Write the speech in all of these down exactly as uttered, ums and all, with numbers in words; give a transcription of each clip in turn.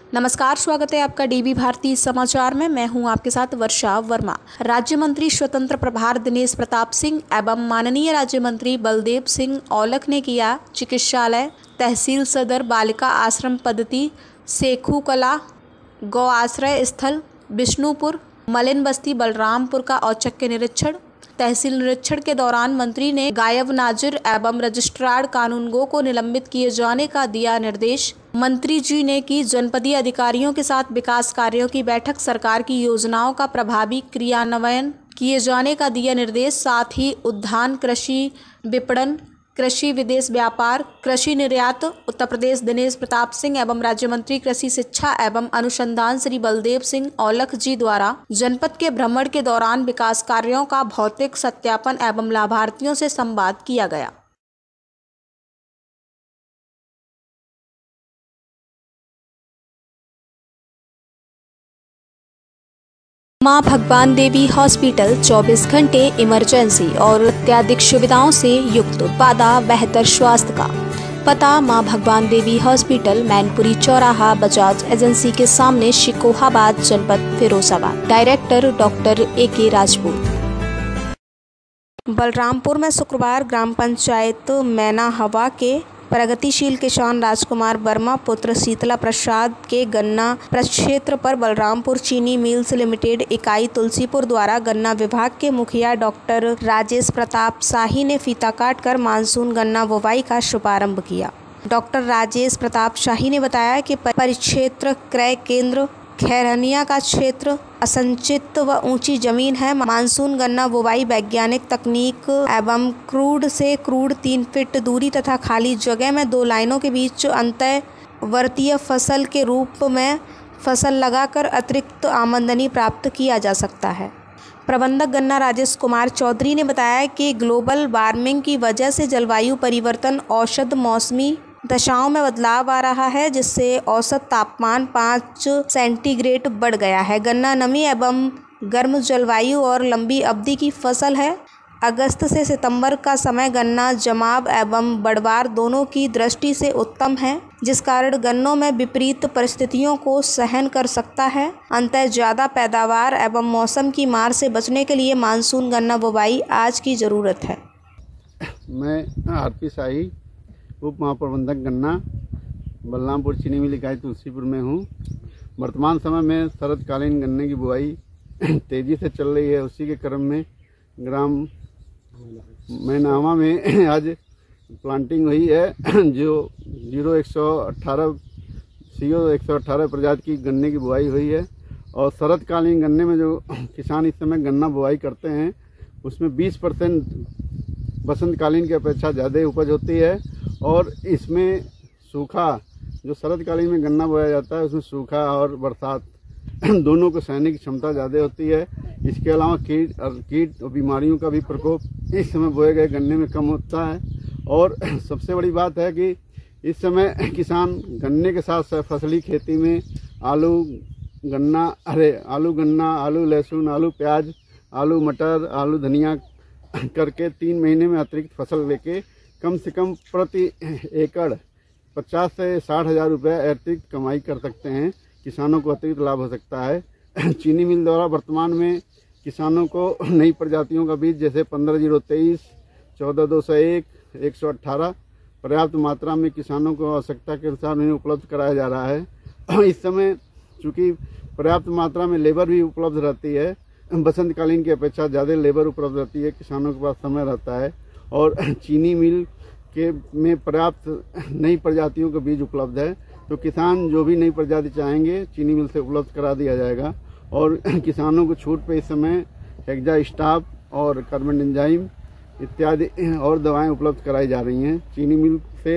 नमस्कार, स्वागत है आपका डीबी भारती समाचार में। मैं हूं आपके साथ वर्षा वर्मा। राज्य मंत्री स्वतंत्र प्रभार दिनेश प्रताप सिंह एवं माननीय राज्य मंत्री बलदेव सिंह औलख ने किया चिकित्सालय, तहसील सदर, बालिका आश्रम पद्धति, सेखू कला, गौ आश्रय स्थल विष्णुपुर, मलिन बस्ती बलरामपुर का औचक निरीक्षण। तहसील निरीक्षण के दौरान मंत्री ने गायब नाजिर एवं रजिस्ट्रार कानूनगो को निलंबित किए जाने का दिया निर्देश। मंत्री जी ने की जनपदीय अधिकारियों के साथ विकास कार्यों की बैठक, सरकार की योजनाओं का प्रभावी क्रियान्वयन किए जाने का दिया निर्देश। साथ ही उद्यान, कृषि विपणन, कृषि विदेश व्यापार, कृषि निर्यात उत्तर प्रदेश दिनेश प्रताप सिंह एवं राज्य मंत्री कृषि शिक्षा एवं अनुसंधान श्री बलदेव सिंह औलख जी द्वारा जनपद के भ्रमण के दौरान विकास कार्यों का भौतिक सत्यापन एवं लाभार्थियों से संवाद किया गया। मां भगवान देवी हॉस्पिटल चौबीस घंटे इमरजेंसी और अत्याधिक सुविधाओं से युक्त, वादा बेहतर स्वास्थ्य का। पता मां भगवान देवी हॉस्पिटल, मैनपुरी चौराहा, बजाज एजेंसी के सामने, शिकोहाबाद, जनपद Firozabad. Director doctor A K Rajput. Balrampur में शुक्रवार ग्राम पंचायत मैना हवा के प्रगतिशील किसान राजकुमार वर्मा पुत्र शीतला प्रसाद के गन्ना प्रक्षेत्र पर बलरामपुर चीनी मिल्स लिमिटेड इकाई तुलसीपुर द्वारा गन्ना विभाग के मुखिया डॉक्टर राजेश प्रताप शाही ने फीता काट कर मानसून गन्ना बुवाई का शुभारंभ किया। डॉक्टर राजेश प्रताप शाही ने बताया कि परिक्षेत्र क्रय केंद्र खैरनिया का क्षेत्र असंचित व ऊंची जमीन है। मानसून गन्ना बुवाई वैज्ञानिक तकनीक एवं क्रूड से क्रूड तीन फीट दूरी तथा खाली जगह में दो लाइनों के बीच अंतःवर्तीय फसल के रूप में फसल लगाकर अतिरिक्त आमदनी प्राप्त किया जा सकता है। प्रबंधक गन्ना राजेश कुमार चौधरी ने बताया कि ग्लोबल वार्मिंग की वजह से जलवायु परिवर्तन, औसत मौसमी दशाओं में बदलाव आ रहा है, जिससे औसत तापमान पाँच सेंटीग्रेड बढ़ गया है। गन्ना नमी एवं गर्म जलवायु और लंबी अवधि की फसल है। अगस्त से सितंबर का समय गन्ना जमाव एवं बढ़वार दोनों की दृष्टि से उत्तम है, जिस कारण गन्नों में विपरीत परिस्थितियों को सहन कर सकता है। अंततः ज़्यादा पैदावार एवं मौसम की मार से बचने के लिए मानसून गन्ना बुवाई आज की ज़रूरत है। मैं आर पी शाही, उप महाप्रबंधक गन्ना, बलरामपुर चीनी मिल इकाई तुलसीपुर में हूँ। वर्तमान समय में शरदकालीन गन्ने की बुआई तेज़ी से चल रही है। उसी के क्रम में ग्राम मैनावा में आज प्लांटिंग हुई है, जो जीरो एक सौ अट्ठारह सी ओ एक सौ अट्ठारह प्रजाति की गन्ने की बुआई हुई है। और शरदकालीन गन्ने में जो किसान इस समय गन्ना बुआई करते हैं, उसमें बीस परसेंट बसंतकालीन की अपेक्षा ज़्यादा उपज होती है। और इसमें सूखा, जो शरदकालीन में गन्ना बोया जाता है, उसमें सूखा और बरसात दोनों को सहने की क्षमता ज़्यादा होती है। इसके अलावा कीट और कीट और बीमारियों का भी प्रकोप इस समय बोए गए गन्ने में कम होता है। और सबसे बड़ी बात है कि इस समय किसान गन्ने के साथ साथ फसली खेती में आलू गन्ना अरे आलू गन्ना आलू लहसुन, आलू प्याज, आलू मटर, आलू धनिया करके तीन महीने में अतिरिक्त फसल लेके कम से कम प्रति एकड़ पचास से साठ हज़ार रुपये अतिरिक्त कमाई कर सकते हैं। किसानों को अतिरिक्त लाभ हो सकता है। चीनी मिल द्वारा वर्तमान में किसानों को नई प्रजातियों का बीज जैसे पंद्रह जीरो तेईस, चौदह दो सौ एक, एक सौ अट्ठारह पर्याप्त मात्रा में किसानों को आवश्यकता के अनुसार उन्हें उपलब्ध कराया जा रहा है। इस समय चूँकि पर्याप्त मात्रा में लेबर भी उपलब्ध रहती है, बसंतकालीन की अपेक्षा ज़्यादा लेबर उपलब्ध रहती है, किसानों के पास समय रहता है। और चीनी मिल के में पर्याप्त नई प्रजातियों का बीज उपलब्ध है, तो किसान जो भी नई प्रजाति चाहेंगे चीनी मिल से उपलब्ध करा दिया जाएगा। और किसानों को छूट पे इस समय हेक्सा स्टाफ और कार्बन एंजाइम इत्यादि और दवाएं उपलब्ध कराई जा रही हैं चीनी मिल से।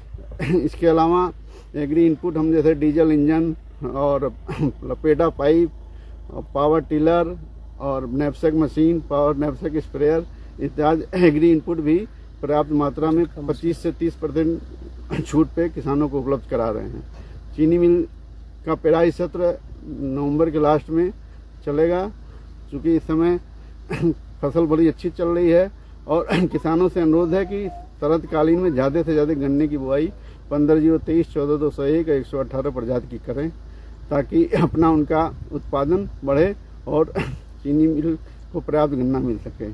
इसके अलावा एग्री इनपुट हम जैसे डीजल इंजन और लपेटा पाइप, पावर टिलर और knapsack machine, power knapsack sprayer इत्यादि एग्री इनपुट भी पर्याप्त मात्रा में पच्चीस से तीस परसेंट छूट पे किसानों को उपलब्ध करा रहे हैं। चीनी मिल का पेराई सत्र नवंबर के लास्ट में चलेगा, क्योंकि इस समय फसल बड़ी अच्छी चल रही है। और किसानों से अनुरोध है कि शरदकालीन में ज़्यादा से ज़्यादा गन्ने की बुआई पंद्रह जीरो तेईस, चौदह दो सौ एक, एक सौ अट्ठारह प्रजाति की करें। ताकि अपना उनका उत्पादन बढ़े और चीनी मिल को पर्याप्त गन्ना मिल सके।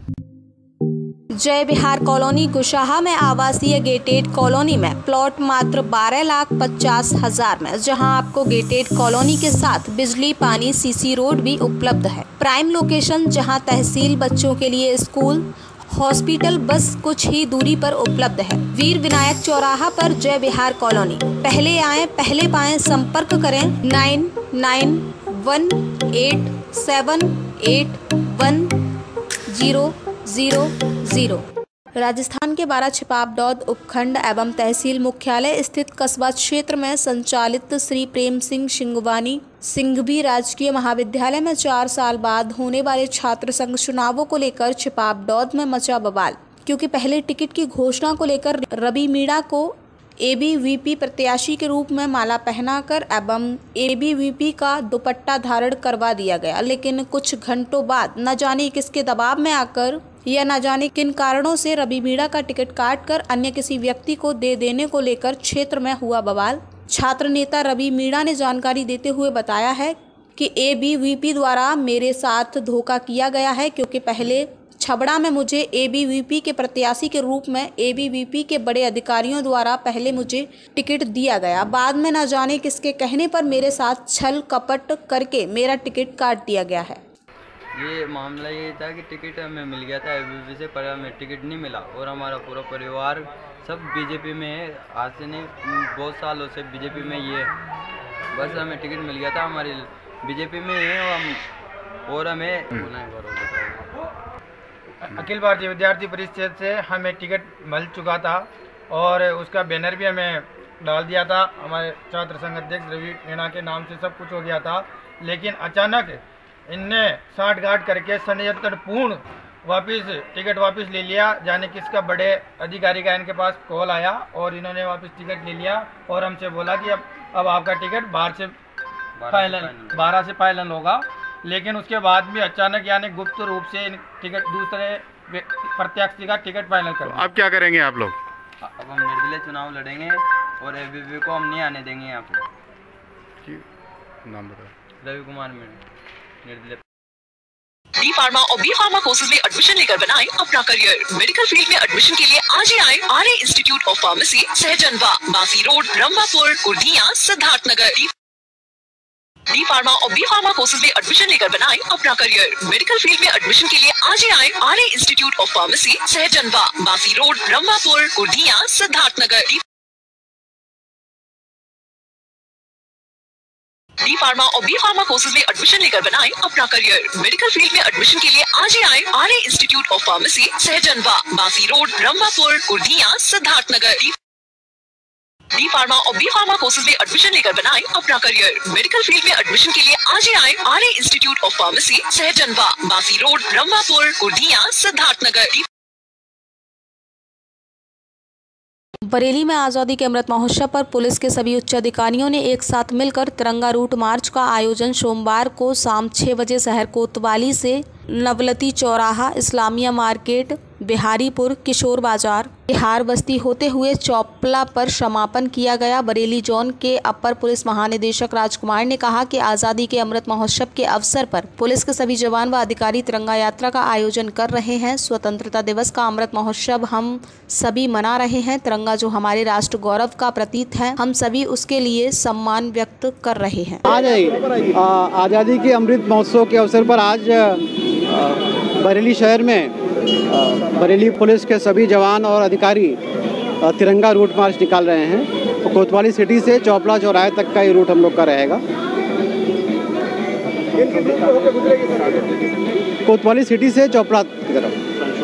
जय बिहार कॉलोनी कुशाहा में आवासीय गेटेड कॉलोनी में प्लॉट मात्र बारह लाख पचास हजार में, जहां आपको गेटेड कॉलोनी के साथ बिजली, पानी, सीसी रोड भी उपलब्ध है। प्राइम लोकेशन जहां तहसील, बच्चों के लिए स्कूल, हॉस्पिटल बस कुछ ही दूरी पर उपलब्ध है। वीर विनायक चौराहा पर जय बिहार कॉलोनी। पहले आए पहले पाएं। संपर्क करें nine nine one eight seven eight one zero zero zero. Rajasthan के बारा छिपाबडौद उपखंड एवं तहसील मुख्यालय स्थित कस्बा क्षेत्र में संचालित श्री प्रेम सिंह सिंगवानी सिंघवी राजकीय महाविद्यालय में चार साल बाद होने वाले छात्र संघ चुनावों को लेकर छिपाबडौद में मचा बवाल, क्योंकि पहले टिकट की घोषणा को लेकर रवि मीणा को एबीवीपी प्रत्याशी के रूप में माला पहनाकर एवं एबीवीपी का दुपट्टा धारण करवा दिया गया, लेकिन कुछ घंटों बाद न जाने किसके दबाव में आकर या न जाने किन कारणों से रवि मीणा का टिकट काटकर अन्य किसी व्यक्ति को दे देने को लेकर क्षेत्र में हुआ बवाल। छात्र नेता रवि मीणा ने जानकारी देते हुए बताया है कि एबीवीपी द्वारा मेरे साथ धोखा किया गया है, क्योंकि पहले छबड़ा में मुझे एबीवीपी के प्रत्याशी के रूप में एबीवीपी के बड़े अधिकारियों द्वारा पहले मुझे टिकट दिया गया। बाद में न जाने किसके कहने पर मेरे साथ छल कपट करके मेरा टिकट काट दिया गया है। ये मामला ये था कि टिकट हमें मिल गया था एबीवीपी से, पर हमें टिकट नहीं मिला और हमारा पूरा परिवार सब बीजेपी में है। आज से नहीं, बहुत सालों से बीजेपी में ही है। बस हमें टिकट मिल गया था, हमारी बीजेपी में है और हम और हमें अखिल भारतीय विद्यार्थी परिषद से हमें टिकट मिल चुका था और उसका बैनर भी हमें डाल दिया था। हमारे छात्र संघ अध्यक्ष रवि मीणा के नाम से सब कुछ हो गया था, लेकिन अचानक इनने साठ गांठ करके षड्यंत्र पूर्ण वापस टिकट वापस ले लिया। जाने किसका बड़े अधिकारी का इनके पास कॉल आया और इन्होंने वापस टिकट ले लिया और हमसे बोला कि अब अब आपका टिकट बाहर से फाइनल बारह से फाइनल होगा। लेकिन उसके बाद भी अचानक यानी गुप्त रूप से टिकट दूसरे प्रत्याशी का टिकट फाइनल कर। अब क्या करेंगे आप लोग? अब हम निर्दलीय चुनाव लड़ेंगे और एबीवीपी को हम नहीं आने देंगे यहाँ पे। नाम बताओ। रवि कुमार मीणा, निर्दलीय। डी फार्मा और बी फार्मा कोर्सेज में एडमिशन लेकर बनाएं अपना करियर। मेडिकल फील्ड में एडमिशन के लिए आज ही आए Arya institute of pharmacy, Sahjanwa, Basi road, Rambhapur, Kurdiya, Siddharth Nagar. D pharma और बी फार्मा कोर्सेज में एडमिशन लेकर बनाएं अपना करियर। मेडिकल फील्ड में एडमिशन के लिए आज ही आए Arya institute of pharmacy, Sahjanwa, Basi road, Rambhapur, Kurdiya, Siddharth Nagar. D pharma और बी फार्मा कोर्सेज में एडमिशन लेकर बनाएं अपना करियर। मेडिकल फील्ड में एडमिशन के लिए आज ही आए Arya institute of pharmacy, Sahjanwa, Basi road, Rambhapur, Kurdiya, Siddharth Nagar. D pharma और बी फार्मा कोर्सेज में एडमिशन लेकर बनाएं अपना करियर। मेडिकल फील्ड में एडमिशन के लिए आज ही आए Arya institute of pharmacy, Sahjanwa, Basi road, Rambhapur, Kurdiya, Siddharth Nagar. Bareilly में आज़ादी के अमृत महोत्सव पर पुलिस के सभी उच्च अधिकारियों ने एक साथ मिलकर तिरंगा रूट मार्च का आयोजन सोमवार को शाम छह बजे शहर कोतवाली से नवलती चौराहा, इस्लामिया मार्केट, बिहारीपुर, किशोर बाजार, बिहार बस्ती होते हुए चौपला पर समापन किया गया। बरेली जोन के अपर पुलिस महानिदेशक राजकुमार ने कहा कि आज़ादी के अमृत महोत्सव के अवसर पर पुलिस के सभी जवान व अधिकारी तिरंगा यात्रा का आयोजन कर रहे हैं। स्वतंत्रता दिवस का अमृत महोत्सव हम सभी मना रहे हैं। तिरंगा जो हमारे राष्ट्र गौरव का प्रतीक है, हम सभी उसके लिए सम्मान व्यक्त कर रहे हैं। आज आज़ादी के अमृत महोत्सव के अवसर पर आज बरेली शहर में बरेली पुलिस के सभी जवान और अधिकारी तिरंगा रूट मार्च निकाल रहे हैं। तो कोतवाली सिटी से चौपला चौराहे तक का ये रूट हम लोग का रहेगा। कोतवाली सिटी से चौपला की तरफ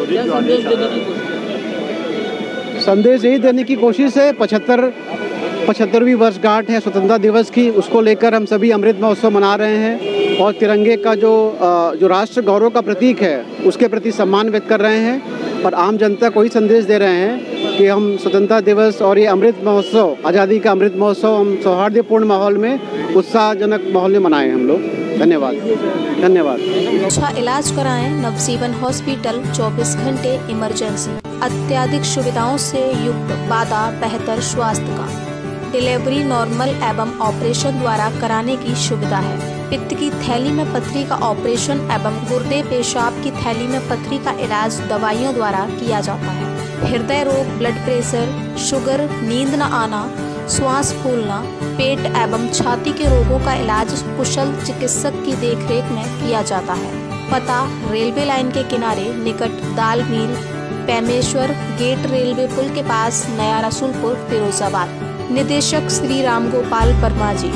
संदेश यही देने की कोशिश है। पचहत्तर पचहत्तरवीं वर्षगांठ है स्वतंत्रता दिवस की, उसको लेकर हम सभी अमृत महोत्सव मना रहे हैं और तिरंगे का जो जो राष्ट्र गौरव का प्रतीक है उसके प्रति सम्मान व्यक्त कर रहे हैं और आम जनता को ही संदेश दे रहे हैं कि हम स्वतंत्रता दिवस और ये अमृत महोत्सव, आज़ादी का अमृत महोत्सव हम सौहार्दपूर्ण माहौल में, उत्साहजनक माहौल में मनाएं हम लोग। धन्यवाद धन्यवाद। अच्छा इलाज कराएं नवजीवन हॉस्पिटल, चौबीस घंटे इमरजेंसी, अत्याधिक सुविधाओं से युक्त वादा बेहतर स्वास्थ्य का। डिलीवरी नॉर्मल एवं ऑपरेशन द्वारा कराने की सुविधा है। पित्त की थैली में पथरी का ऑपरेशन एवं गुर्दे पेशाब की थैली में पथरी का इलाज दवाइयों द्वारा किया जाता है। हृदय रोग, ब्लड प्रेशर, शुगर, नींद न आना, श्वास फूलना, पेट एवं छाती के रोगों का इलाज कुशल चिकित्सक की देखरेख में किया जाता है। पता रेलवे लाइन के किनारे निकट दाल मिल, पेमेश्वर गेट, रेलवे पुल के पास, नया रसूलपुर, फिरोजाबाद। निदेशक श्री राम गोपाल वर्मा जी।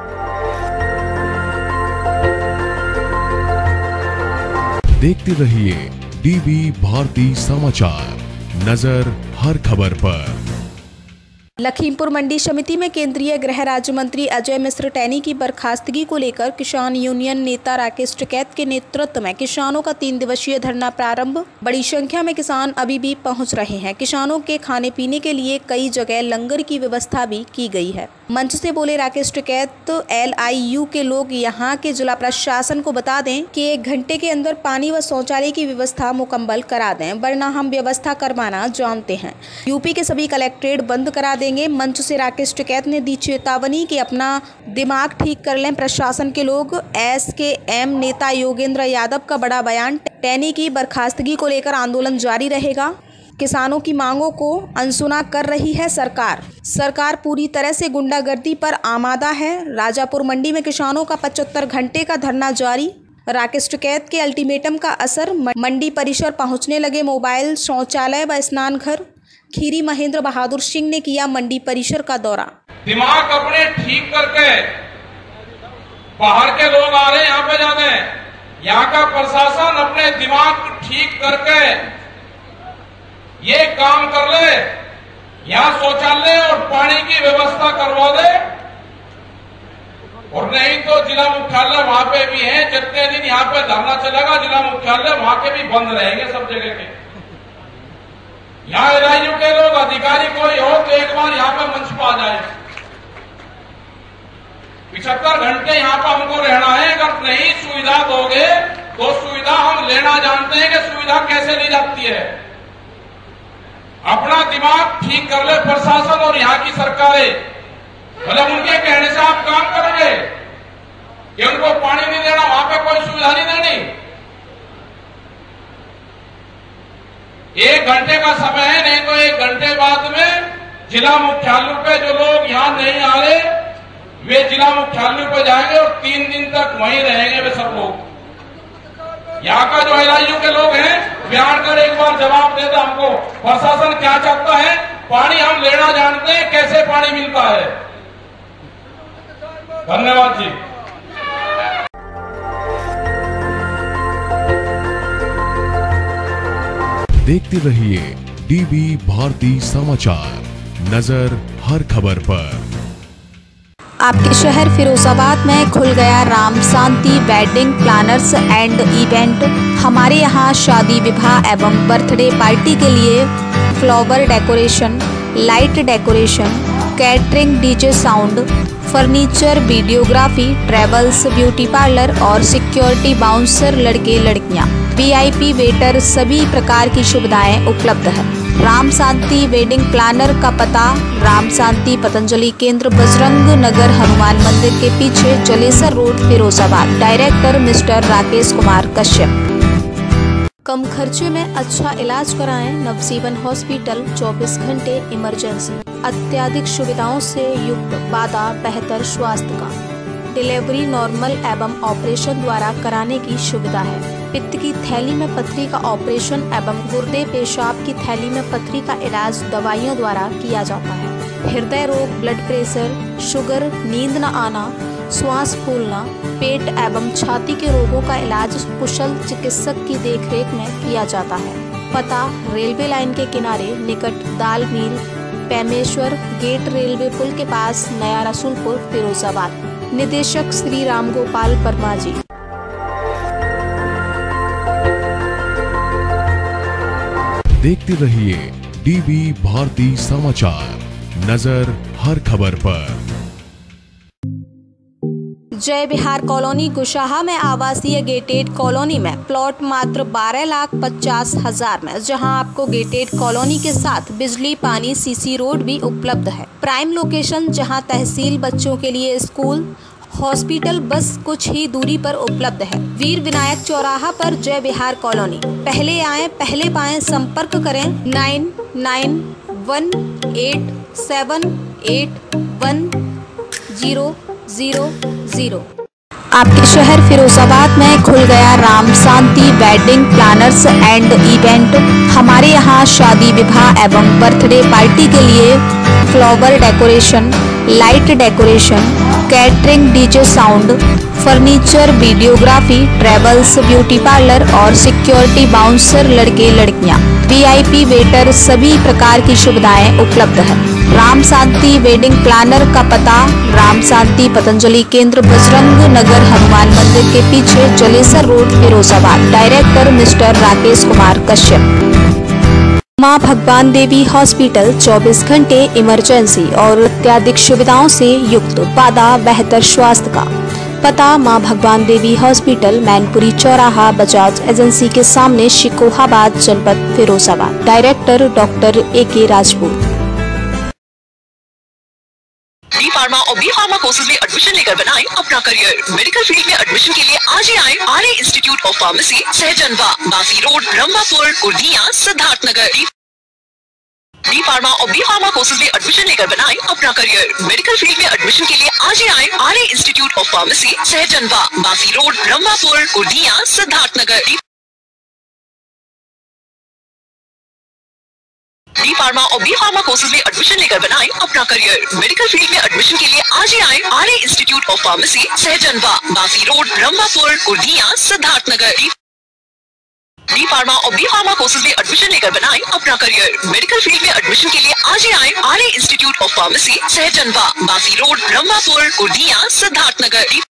देखते रहिए डीबी भारती समाचार, नजर हर खबर पर। लखीमपुर मंडी समिति में केंद्रीय गृह राज्य मंत्री अजय मिश्र टैनी की बर्खास्तगी को लेकर किसान यूनियन नेता राकेश टिकैत के नेतृत्व में किसानों का तीन दिवसीय धरना प्रारंभ। बड़ी संख्या में किसान अभी भी पहुंच रहे हैं। किसानों के खाने पीने के लिए कई जगह लंगर की व्यवस्था भी की गई है। मंच से बोले Rakesh Tikait, L I U के लोग यहाँ के जिला प्रशासन को बता दें कि एक घंटे के अंदर पानी व शौचालय की व्यवस्था मुकम्मल करा दें, वरना हम व्यवस्था करवाना जानते हैं। यूपी के सभी कलेक्ट्रेट बंद करा देंगे। मंच से राकेश टिकैत ने दी चेतावनी कि अपना दिमाग ठीक कर लें प्रशासन के लोग। एस के एम नेता योगेंद्र यादव का बड़ा बयान, टैनी की बर्खास्तगी को लेकर आंदोलन जारी रहेगा। किसानों की मांगों को अनसुना कर रही है सरकार। सरकार पूरी तरह से गुंडागर्दी पर आमादा है। राजापुर मंडी में किसानों का पचहत्तर घंटे का धरना जारी। राकेश टिकैत के अल्टीमेटम का असर, मंडी परिसर पहुंचने लगे मोबाइल, शौचालय व स्नान घर। खीरी महेंद्र बहादुर सिंह ने किया मंडी परिसर का दौरा। दिमाग अपने ठीक करके, बाहर के लोग आ रहे हैं यहाँ पे जाने, यहाँ का प्रशासन अपने दिमाग ठीक करके ये काम कर ले, यहाँ शौचालय और पानी की व्यवस्था करवा दे, और नहीं तो जिला मुख्यालय वहां पे भी है। जितने दिन यहाँ पे धरना चलेगा जिला मुख्यालय वहां के भी बंद रहेंगे, सब जगह के। यहाँ एल आई यू के लोग, अधिकारी कोई हो तो एक बार यहाँ पे मंच पर आ जाए। पिछहत्तर घंटे यहाँ पर हमको रहना है। अगर नहीं सुविधा दोगे तो सुविधा हम लेना जानते हैं कि सुविधा कैसे ली जाती है। अपना दिमाग ठीक कर ले प्रशासन और यहाँ की सरकारें। मतलब उनके कहने से आप काम करोगे कि उनको पानी नहीं देना, वहां पे कोई सुविधा नहीं देनी। एक घंटे का समय है, नहीं तो एक घंटे बाद में जिला मुख्यालय पे जो लोग यहाँ नहीं आ रहे वे जिला मुख्यालय पे जाएंगे और तीन दिन तक वहीं रहेंगे वे सब लोग। यहाँ का जो एल आई यू के लोग हैं वे आकर एक बार जवाब दे दे हमको, प्रशासन क्या चाहता है। पानी हम लेना जानते हैं, कैसे पानी मिलता है। धन्यवाद जी। देखते रहिए डीबी भारती समाचार, नजर हर खबर पर। आपके शहर फिरोजाबाद में खुल गया Ram Shanti wedding planners and event. हमारे यहाँ शादी, विवाह एवं बर्थडे पार्टी के लिए flower decoration, light decoration, catering, DJ sound, furniture, videography, travels, beauty parlour और सिक्योरिटी बाउंसर, लड़के लड़कियाँ, वी आई पी वेटर, सभी प्रकार की सुविधाएं उपलब्ध है। राम शांति वेडिंग प्लानर का पता, राम शांति पतंजलि केंद्र, बजरंग नगर, हनुमान मंदिर के पीछे, Jalesar road, Firozabad. Director mister Rakesh Kumar Kashyap. कम खर्चे में अच्छा इलाज कराएं। नवजीवन हॉस्पिटल, चौबीस घंटे इमरजेंसी, अत्याधिक सुविधाओं से युक्त, वादा बेहतर स्वास्थ्य का। डिलीवरी नॉर्मल एवं ऑपरेशन द्वारा कराने की सुविधा है। पित्त की थैली में पथरी का ऑपरेशन एवं गुर्दे पेशाब की थैली में पथरी का इलाज दवाइयों द्वारा किया जाता है। हृदय रोग, ब्लड प्रेशर, शुगर, नींद न आना, श्वास फूलना, पेट एवं छाती के रोगों का इलाज कुशल चिकित्सक की देखरेख में किया जाता है। पता रेलवे लाइन के किनारे निकट दाल मिल, पेमेश्वर गेट, रेलवे पुल के पास, नया रसूलपुर, फिरोजाबाद। निदेशक श्री राम गोपाल वर्मा जी। देखते रहिए डीबी भारती समाचार, नजर हर खबर पर। जय बिहार कॉलोनी कुशाहा में आवासीय गेटेड कॉलोनी में प्लॉट मात्र बारह लाख पचास हजार में, जहां आपको गेटेड कॉलोनी के साथ बिजली, पानी, सीसी रोड भी उपलब्ध है। प्राइम लोकेशन, जहां तहसील, बच्चों के लिए स्कूल, हॉस्पिटल बस कुछ ही दूरी पर उपलब्ध है। वीर विनायक चौराहा पर जय बिहार कॉलोनी। पहले आए पहले पाएं। संपर्क करें nine nine one eight seven eight one zero zero zero. आपके शहर फिरोजाबाद में खुल गया Ram Shanti wedding planners and event. हमारे यहाँ शादी, विवाह एवं बर्थडे पार्टी के लिए flower decoration, light decoration, catering, DJ sound, furniture, videography, travels, beauty parlour और सिक्योरिटी, बाउंसर, लड़के लड़कियां, वीआईपी, वेटर, सभी प्रकार की सुविधाएं उपलब्ध है। राम शांति वेडिंग प्लानर का पता: राम शांति पतंजलि केंद्र, बजरंग नगर, हनुमान मंदिर के पीछे, Jalesar road, Firozabad. Director mister Rakesh Kumar Kashyap. मां भगवान देवी हॉस्पिटल चौबीस घंटे इमरजेंसी और अत्याधिक सुविधाओं से युक्त। वादा बेहतर स्वास्थ्य का। पता: मां भगवान देवी हॉस्पिटल, मैनपुरी चौराहा, बजाज एजेंसी के सामने, शिकोहाबाद, जनपद Firozabad. Director doctor A K Rajput. D pharma और बी फार्मा कोर्सेज में एडमिशन लेकर बनाएं अपना करियर। मेडिकल फील्ड में एडमिशन के लिए आज ही आए Arya institute of pharmacy, Sahjanwa, Basi road, Rambhapur, Kurdiya, Siddharth Nagar. D pharma और बी फार्मा कोर्सेज में एडमिशन लेकर बनाएं अपना करियर। मेडिकल फील्ड में एडमिशन के लिए आज ही आए Arya institute of pharmacy, Sahjanwa, Basi road, Rambhapur, Kurdiya, Siddharth Nagar. D pharma और बी फार्मा कोर्सेज में एडमिशन लेकर बनाएं अपना करियर। मेडिकल फील्ड में एडमिशन के लिए आज ही आए Arya institute of pharmacy, Sahjanwa, Basi road, Rambhapur, Kurdiya, Siddharth Nagar. D pharma और बी फार्मा कोर्सेज में एडमिशन लेकर बनाएं अपना करियर। मेडिकल फील्ड में एडमिशन के लिए आज ही आए Arya institute of pharmacy, Sahjanwa, Basi road, Rambhapur, Kurdiya, Siddharth Nagar.